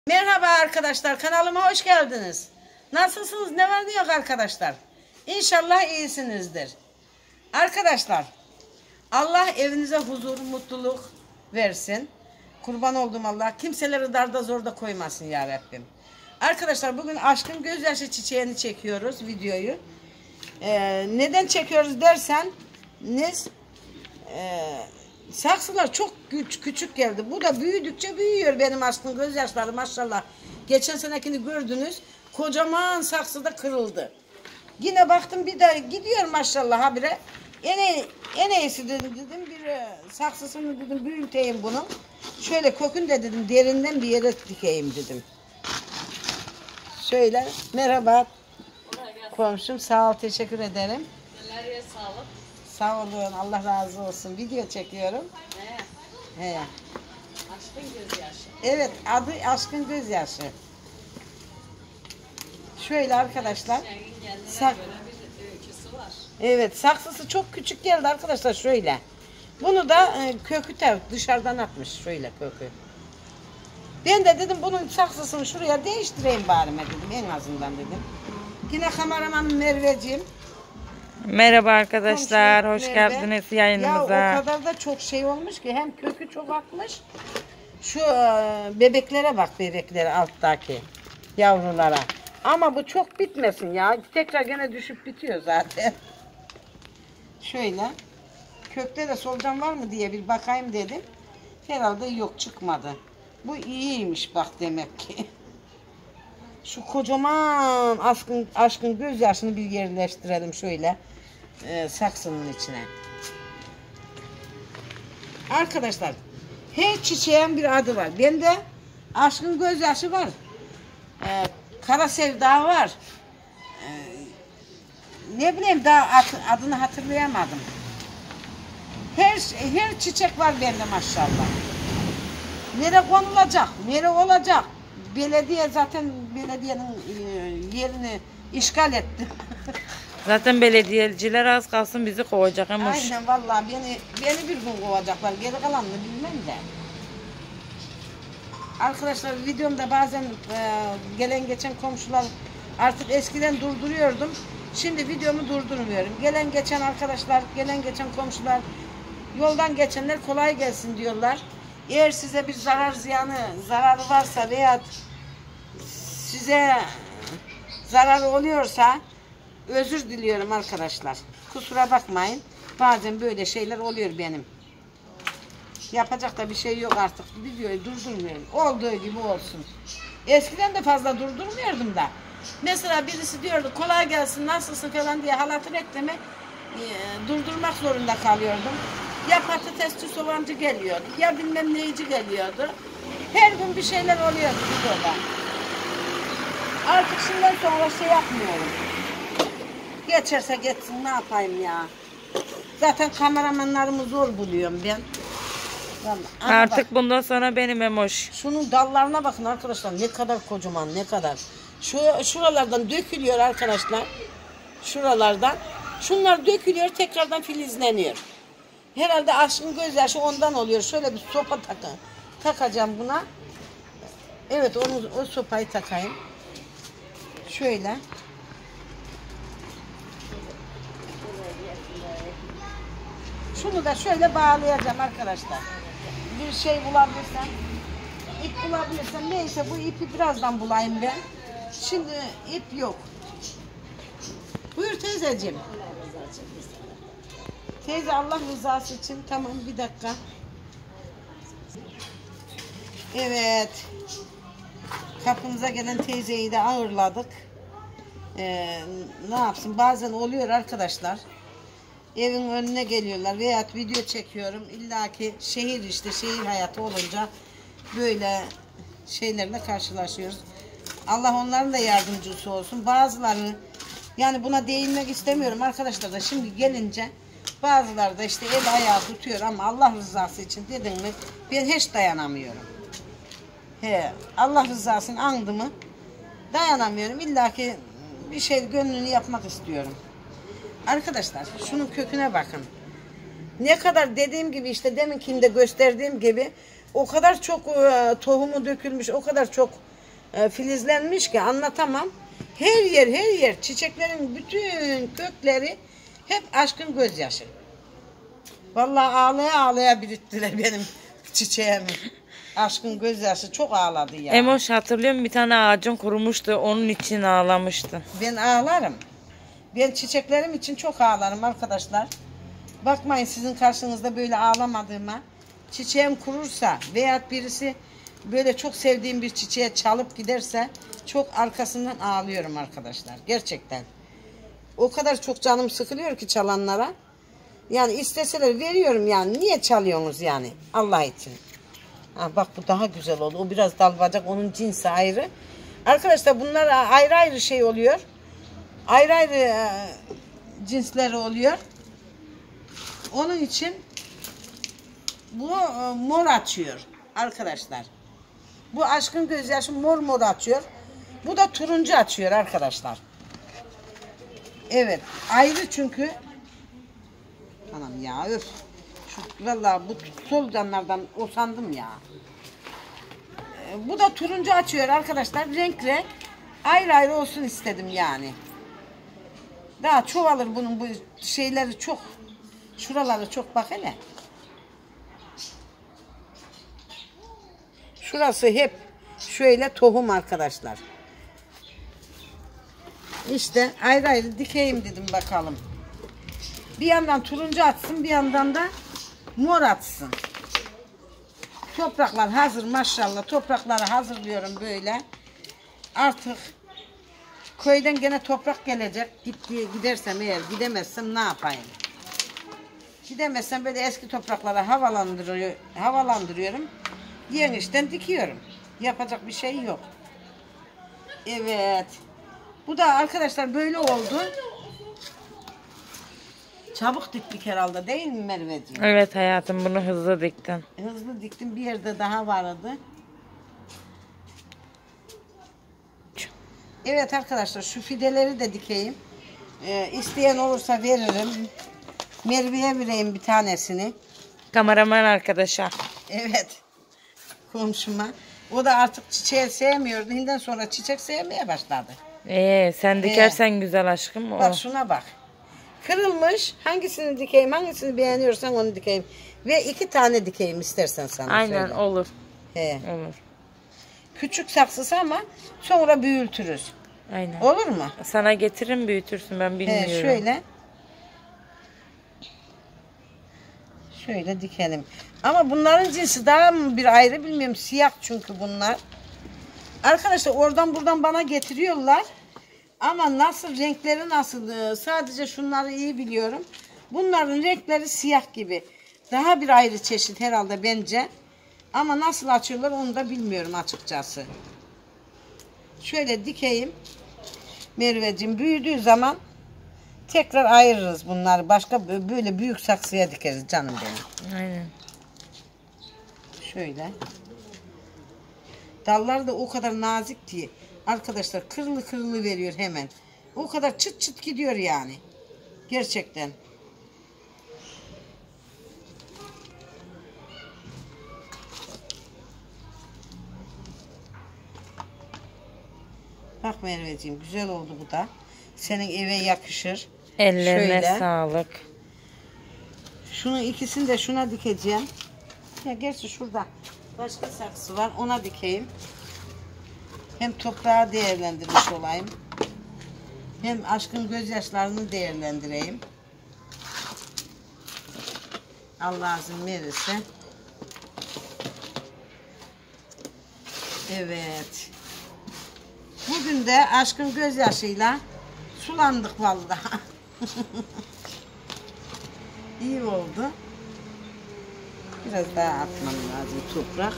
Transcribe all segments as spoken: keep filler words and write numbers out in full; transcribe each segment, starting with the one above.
Merhaba arkadaşlar, kanalıma hoş geldiniz. Nasılsınız, ne var ne yok arkadaşlar? İnşallah iyisinizdir. Arkadaşlar, Allah evinize huzur, mutluluk versin. Kurban olduğum Allah, kimseleri darda zorda koymasın ya Rabbim. Arkadaşlar, bugün aşkın gözyaşı çiçeğini çekiyoruz, videoyu. Ee, neden çekiyoruz derseniz, e, saksılar çok küçük, küçük geldi. Bu da büyüdükçe büyüyor benim aşkın gözyaşları maşallah. Geçen senekini gördünüz. Kocaman saksıda kırıldı. Yine baktım bir daha gidiyor maşallah habire. En, en iyisi dedim, dedim bir saksısını dedim büyüteyim bunun. Şöyle kökünü de dedim derinden bir yere dikeyim dedim. Şöyle merhaba. Komşum sağ ol, teşekkür ederim. Neleriye sağlık. Sağ olun, Allah razı olsun. Video çekiyorum. He. He. Aşkın gözyaşı. Evet, adı aşkın gözyaşı. Şöyle arkadaşlar. Senin kendine Sak göre bir öyküsü var. evet, saksısı çok küçük geldi arkadaşlar şöyle. Bunu da e, kökü de dışarıdan atmış şöyle kökü. Ben de dedim bunun saksısını şuraya değiştireyim bari dedim en azından dedim. Yine kameramanım Merveciğim. Merhaba arkadaşlar, Komşu hoş Merve. geldiniz yayınımıza. Ya o kadar da çok şey olmuş ki hem kökü çok akmış. Şu e, bebeklere bak, bebeklere alttaki yavrulara. Ama bu çok bitmesin ya. Tekrar gene düşüp bitiyor zaten. Şöyle kökte de solucan var mı diye bir bakayım dedim. Herhalde yok, çıkmadı. Bu iyiymiş bak demek ki. Şu kocaman aşkın, aşkın gözyaşını bir yerleştirelim şöyle e, saksının içine. Arkadaşlar her çiçeğin bir adı var. Bende aşkın gözyaşı var. E, kara sevda var. E, ne bileyim daha ad, adını hatırlayamadım. Her her çiçek var bende maşallah. Nere konulacak, nere olacak? Belediye zaten belediyenin e, yerini işgal etti. Zaten belediyeciler az kalsın bizi kovacak ama. Aynen vallahi beni beni bir gün kovacaklar. Geri kalanını bilmem de. Arkadaşlar videomda bazen e, gelen geçen komşular artık eskiden durduruyordum. Şimdi videomu durdurmuyorum. Gelen geçen arkadaşlar, gelen geçen komşular, yoldan geçenler kolay gelsin diyorlar. Eğer size bir zarar ziyanı, zararı varsa veya size zararı oluyorsa özür diliyorum arkadaşlar. Kusura bakmayın. Bazen böyle şeyler oluyor benim. Yapacak da bir şey yok artık. Videoyu durdurmuyorum. Olduğu gibi olsun. Eskiden de fazla durdurmuyordum da. Mesela birisi diyordu kolay gelsin nasılsın falan diye halatı bekleme e, durdurmak zorunda kalıyordum. Ya patatesçi soğancı geliyordu, ya bilmem neyici geliyordu. Her gün bir şeyler oluyordu videoda. Artık şimdiden sonra şey yapmıyorum. Geçerse geçsin ne yapayım ya. Zaten kameramanlarımı zor buluyorum ben. Vallahi, Artık bak, bundan sonra benim emoş. şunun dallarına bakın arkadaşlar ne kadar kocaman ne kadar. Şu şuralardan dökülüyor arkadaşlar. Şuralardan. Şunlar dökülüyor tekrardan filizleniyor. Herhalde aşkın gözyaşı ondan oluyor. Şöyle bir sopa takın. Takacağım buna. Evet onu o sopayı takayım. Şöyle. Şunu da şöyle bağlayacağım arkadaşlar. Bir şey bulabilirsem, ip bulabilirsem neyse bu ipi birazdan bulayım ben. Şimdi ip yok. Buyur teyzeciğim. Teyze Allah rızası için tamam bir dakika. Evet. Kapımıza gelen teyzeyi de ağırladık. Ee, ne yapsın bazen oluyor arkadaşlar. Evin önüne geliyorlar veya video çekiyorum. İlla ki şehir işte şehir hayatı olunca böyle şeylerle karşılaşıyoruz. Allah onların da yardımcısı olsun. Bazıları yani buna değinmek istemiyorum arkadaşlar da şimdi gelince bazıları da işte el ayağı tutuyor ama Allah rızası için dedim mi ben hiç dayanamıyorum. He, Allah rızasını andı mı dayanamıyorum. İlla ki bir şey gönlünü yapmak istiyorum. Arkadaşlar şunun köküne bakın. Ne kadar dediğim gibi işte deminkinde gösterdiğim gibi o kadar çok e, tohumu dökülmüş, o kadar çok e, filizlenmiş ki anlatamam. Her yer her yer çiçeklerin bütün kökleri hep aşkın gözyaşı. Vallahi ağlaya ağlaya büyüttüler benim çiçeğimi. Aşkın gözyaşı çok ağladı ya. Emoş hatırlıyor musun? Bir tane ağacın kurumuştu. Onun için ağlamıştın. Ben ağlarım. Ben çiçeklerim için çok ağlarım arkadaşlar. Bakmayın sizin karşınızda böyle ağlamadığıma. Çiçeğim kurursa veya birisi böyle çok sevdiğim bir çiçeğe çalıp giderse çok arkasından ağlıyorum arkadaşlar. Gerçekten. O kadar çok canım sıkılıyor ki çalanlara. Yani isteseler veriyorum yani. Niye çalıyorsunuz yani? Allah için. Ha, bak bu daha güzel oldu. O biraz dalbacak. Onun cinsi ayrı. Arkadaşlar bunlar ayrı ayrı şey oluyor. Ayrı ayrı e, cinsleri oluyor. Onun için bu e, mor açıyor arkadaşlar. Bu aşkın gözyaşı mor mor açıyor. Bu da turuncu açıyor arkadaşlar. Evet. Ayrı çünkü. Anam ya öf. Şu, vallahi bu solucanlardan usandım ya. E, bu da turuncu açıyor arkadaşlar. Renk renk. Ayrı ayrı olsun istedim yani. Daha çoğalır bunun bu şeyleri çok. Şuraları çok bak hele. Şurası hep şöyle tohum arkadaşlar. İşte ayrı ayrı dikeyim dedim bakalım. Bir yandan turuncu atsın, bir yandan da mor atsın. Topraklar hazır maşallah. Toprakları hazırlıyorum böyle. Artık köyden gene toprak gelecek. Gitti, gidersem eğer gidemezsem ne yapayım? Gidemezsem böyle eski topraklara havalandırıyor, havalandırıyorum. Yenişten dikiyorum. Yapacak bir şey yok. Evet. Bu da arkadaşlar böyle oldu. Çabuk diktik herhalde değil mi Merveciğim? Evet hayatım bunu hızlı diktin. Hızlı diktim. Bir yerde daha vardı. Evet arkadaşlar şu fideleri de dikeyim. Ee, isteyen olursa veririm. Merve'ye vereyim bir tanesini. Kameraman arkadaşa. Evet. Komşuma. O da artık çiçeği sevmiyordu. Hinden sonra çiçek sevmeye başladı. Ee, sen dikersen güzel aşkım. O. Bak şuna bak. Kırılmış. Hangisini dikeyim? Hangisini beğeniyorsan onu dikeyim. Ve iki tane dikeyim istersen sana. Aynen söyle. olur. He. Olur. Küçük saksısı ama sonra büyütürüz. Aynen. Olur mu? Sana getiririm büyütürsün ben bilmiyorum. He, şöyle. Şöyle dikelim. Ama bunların cinsi daha mı bir ayrı bilmiyorum. Siyah çünkü bunlar. Arkadaşlar oradan buradan bana getiriyorlar. Ama nasıl renkleri nasıl sadece şunları iyi biliyorum. Bunların renkleri siyah gibi. Daha bir ayrı çeşit herhalde bence. Ama nasıl açıyorlar onu da bilmiyorum açıkçası. Şöyle dikeyim. Merveciğim büyüdüğü zaman tekrar ayırırız bunları. Başka böyle büyük saksıya dikeriz canım benim. Aynen. Şöyle. Dallar da o kadar nazik ki arkadaşlar kırılı kırılı veriyor hemen. O kadar çıt çıt gidiyor yani. Gerçekten. Bak Merveciğim güzel oldu bu da. Senin eve yakışır. Ellerine Şöyle. sağlık. Şunun ikisini de şuna dikeceğim. Ya gerçi şurada başka saksı var ona dikeyim. Hem toprağı değerlendirmiş olayım. Hem aşkın gözyaşlarını değerlendireyim. Allah izin verirse. Evet. Bugün de aşkın gözyaşıyla sulandık vallahi. İyi oldu. Biraz daha atmam lazım toprak.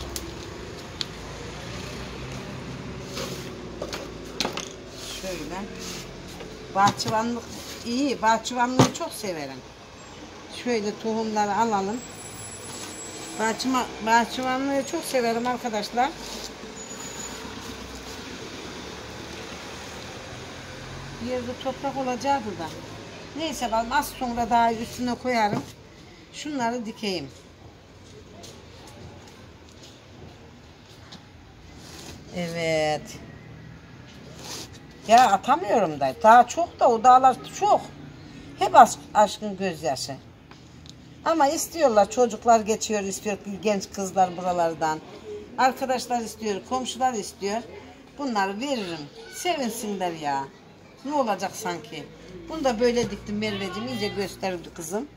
Şöyle. Bahçıvanlık iyi. Bahçıvanlığı çok severim. Şöyle tohumları alalım. Bahçıma, bahçıvanlığı çok severim arkadaşlar. Bir yerde toprak olacaktı da. Neyse ben az sonra daha üstüne koyarım. Şunları dikeyim. Evet. Ya atamıyorum da. Daha çok da o dağlar çok. Hep aşk, aşkın gözyaşı. Ama istiyorlar. Çocuklar geçiyor istiyor. Genç kızlar buralardan. Arkadaşlar istiyor. Komşular istiyor. Bunları veririm. Sevinsinler ya. Ne olacak sanki? Bunu da böyle diktim Merveciğim. İyice gösterdi kızım.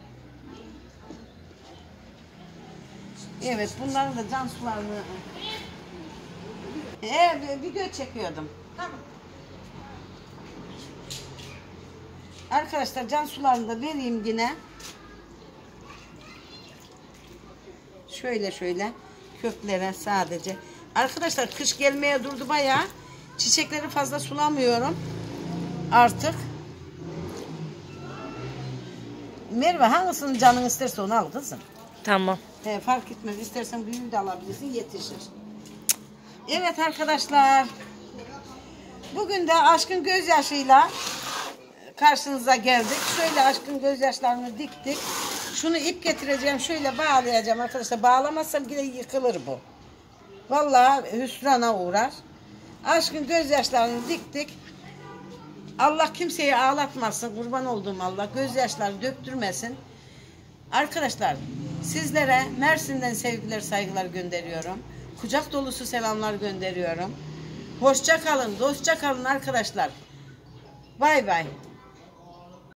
Evet, bunların da can sularını... Evet, video çekiyordum. Tamam. Arkadaşlar can sularını da vereyim yine. Şöyle şöyle köklere sadece. Arkadaşlar kış gelmeye durdu bayağı. Çiçekleri fazla sulamıyorum. Artık. Merve hangisinin canın isterse onu al kızım. Tamam. He, fark etmez. İstersen büyüğü de alabilirsin. Yetişir. Evet arkadaşlar. Bugün de aşkın gözyaşıyla karşınıza geldik. Şöyle aşkın gözyaşlarını diktik. Şunu ip getireceğim. Şöyle bağlayacağım arkadaşlar. Bağlamazsam yine yıkılır bu. Vallahi hüsrana uğrar. Aşkın gözyaşlarını diktik. Allah kimseyi ağlatmasın. Kurban olduğum Allah. Gözyaşları döktürmesin. Arkadaşlar sizlere Mersin'den sevgiler saygılar gönderiyorum. Kucak dolusu selamlar gönderiyorum. Hoşça kalın, dostça kalın arkadaşlar. Bay bay.